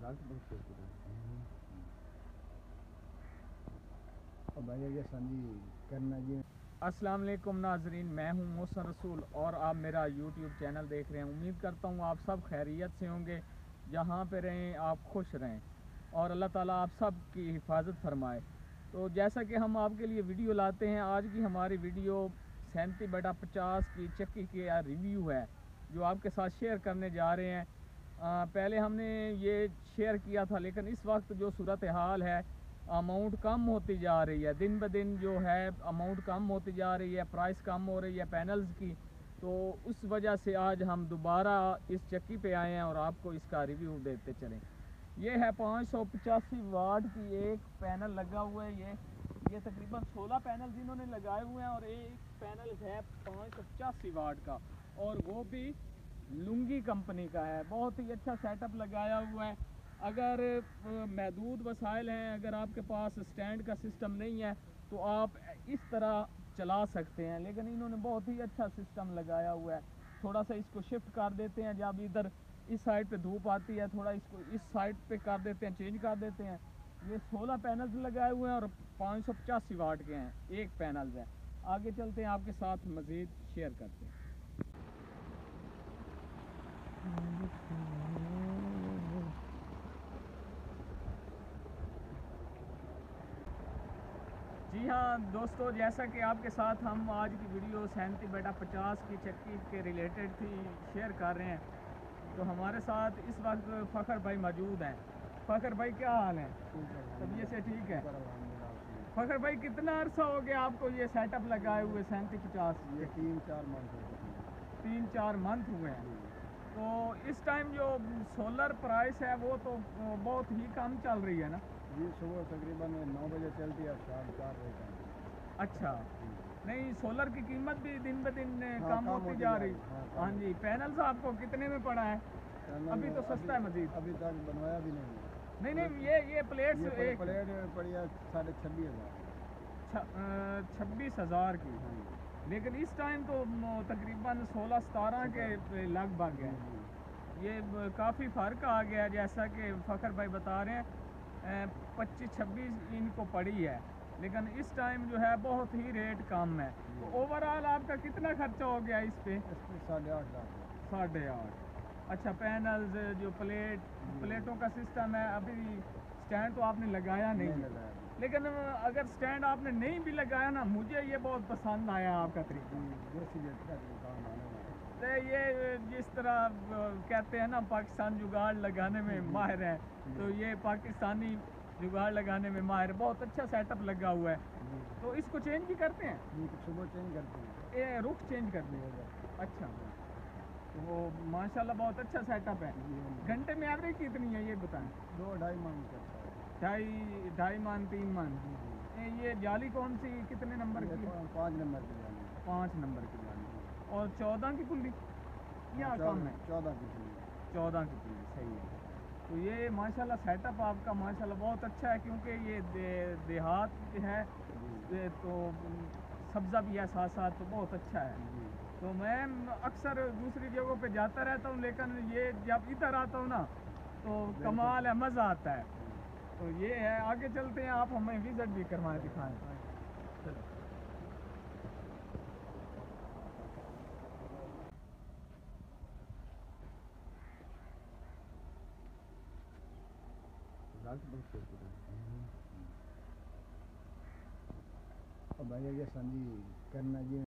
अस्सलाम वालेकुम नाजरीन, मैं हूं मोहसन रसूल और आप मेरा यूट्यूब चैनल देख रहे हैं। उम्मीद करता हूं आप सब खैरियत से होंगे, जहां पे रहें आप खुश रहें और अल्लाह ताला आप सब की हिफाजत फरमाए। तो जैसा कि हम आपके लिए वीडियो लाते हैं, आज की हमारी वीडियो 37/50 की चक्की के रिव्यू है जो आपके साथ शेयर करने जा रहे हैं। पहले हमने ये शेयर किया था, लेकिन इस वक्त जो सूरत हाल है, अमाउंट कम होती जा रही है, दिन ब दिन जो है अमाउंट कम होती जा रही है, प्राइस कम हो रही है पैनल्स की। तो उस वजह से आज हम दोबारा इस चक्की पे आए हैं और आपको इसका रिव्यू देते चलें। ये है 585 वाट की एक पैनल लगा हुआ है। ये तकरीबन 16 पैनल जिन्होंने लगाए हुए हैं और एक पैनल है 585 वाट का, और वो भी लुंगी कंपनी का है। बहुत ही अच्छा सेटअप लगाया हुआ है। अगर महदूद वसाइल हैं, अगर आपके पास स्टैंड का सिस्टम नहीं है तो आप इस तरह चला सकते हैं, लेकिन इन्होंने बहुत ही अच्छा सिस्टम लगाया हुआ है। थोड़ा सा इसको शिफ्ट कर देते हैं, जब इधर इस साइड पे धूप आती है थोड़ा इसको इस साइड पे कर देते हैं, चेंज कर देते हैं। ये 16 पैनल्स लगाए हुए हैं और 585 वाट के हैं, एक पैनल है। आगे चलते हैं, आपके साथ मज़ीद शेयर करते हैं। जी हाँ दोस्तों, जैसा कि आपके साथ हम आज की वीडियो 37/50 की चक्की के रिलेटेड थी शेयर कर रहे हैं, तो हमारे साथ इस वक्त फ़खर भाई मौजूद हैं। फ़खर भाई क्या हाल है? तबीयत से ठीक है? फ़खर भाई कितना अरसा हो गया आपको ये सेटअप लगाए हुए 37/50? ये 3-4 मंथ हो गए। 3-4 मंथ हुए हैं। तो इस टाइम जो सोलर प्राइस है वो तो बहुत ही कम चल रही है ना? ये सुबह तकरीबन 9 बजे चलती है, शाम 4 बजे तक। अच्छा, नहीं सोलर की कीमत भी दिन ब दिन कम कम होती जा रही। हाँ जी, पैनल्स आपको कितने में पड़ा है? अभी तो सस्ता है मजीद। अभी तक बनवाया भी नहीं है। नहीं, ये प्लेट्स एक प्लेट पड़ी है 26,500। 26,000 की। लेकिन इस टाइम तो तकरीबन 16-17 के लगभग है। ये काफ़ी फ़र्क आ गया है, जैसा कि फ़खर भाई बता रहे हैं। 25-26 इनको पड़ी है, लेकिन इस टाइम जो है बहुत ही रेट कम है। तो ओवरऑल आपका कितना खर्चा हो गया इस पे? 8.5 लाख। 8.5। अच्छा, पैनल्स जो प्लेटों का सिस्टम है, अभी स्टैंड तो आपने लगाया नहीं लगाया। लेकिन अगर स्टैंड आपने नहीं भी लगाया ना, मुझे ये बहुत पसंद आया आपका तरीका। तो ये जिस तरह कहते हैं ना, पाकिस्तान जुगाड़ लगाने में माहिर है, तो ये पाकिस्तानी जुगाड़ लगाने में माहिर, बहुत अच्छा सेटअप लगा हुआ है। तो इसको चेंज भी करते हैं? सुबह चेंज करते हैं, ये रुख चेंज करते हैं। अच्छा, तो वो माशाल्लाह बहुत अच्छा सेटअप है। घंटे में एवरेज कितनी है ये बताएं? 2-2.5 मन करता है। ढाई मन 3 मन। ये जाली कौन सी कितने नंबर की? 5 नंबर की जाली। 5 नंबर की जाली। और 14 की कुंडी या कम है? 14 की कुंडी। 14 की कुंडी, सही है। तो ये माशाल्लाह सेटअप आपका माशाल्लाह बहुत अच्छा है, क्योंकि ये देहात है, तो सब्ज़ा भी है साथ साथ, तो बहुत अच्छा है। तो मैं अक्सर दूसरी जगहों पे जाता रहता हूँ, लेकिन ये जब इधर आता हूँ ना तो कमाल है, मज़ा आता है। तो ये है, आगे चलते हैं, आप हमें विज़िट भी करवाएं, दिखाएं। भैया ये संजी करना जी